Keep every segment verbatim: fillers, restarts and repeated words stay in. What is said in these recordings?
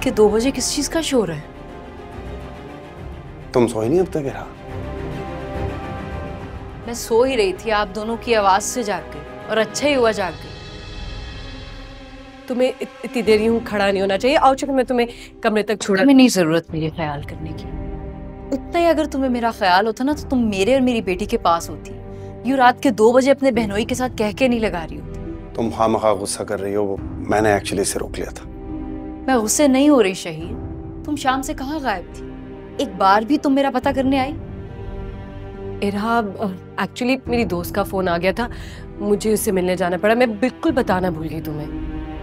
के दो बजे किस चीज का शोर है? तुम सोई नहीं अब तक? रहा मैं सो ही रही थी, आप दोनों की आवाज से जाग गई, और अच्छा ही हुआ जाग गई। तुम्हें इत, इतनी देर यूं खड़ा नहीं होना चाहिए। आओ चलो मैं तुम्हें कमरे तक छोड़ा। तुम्हें नहीं जरूरत मेरे ख्याल करने की। इतना ही अगर तुम्हें मेरा ख्याल होता ना तो तुम मेरे और मेरी बेटी के पास होती। यूं रात के दो बजे अपने बहनोई के साथ कह के नहीं लगा रही होती। तुम खामखा गुस्सा कर रही हो, वो मैंने एक्चुअली इसे रोक लिया था। मैं गुस्से नहीं हो रही शहीद। तुम शाम से कहाँ गायब थी? एक बार भी तुम मेरा पता करने आई? इरहा, एक्चुअली मेरी दोस्त का फोन आ गया था, मुझे उससे मिलने जाना पड़ा। मैं बिल्कुल बताना भूल गई तुम्हें।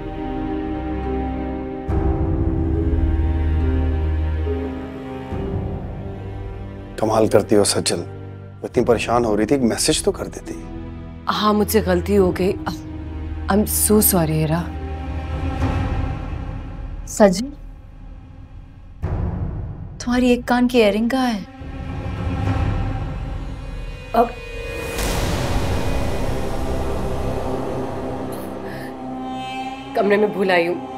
कमाल करती हो सज्जल, इतनी परेशान हो रही थी, एक मैसेज तो कर देती। हाँ मुझसे गलती हो गई। I am so sorry Irha. सज्जल, तुम्हारी एक कान की इयररिंग कहाँ है? अब कमरे में भूल आई हूँ।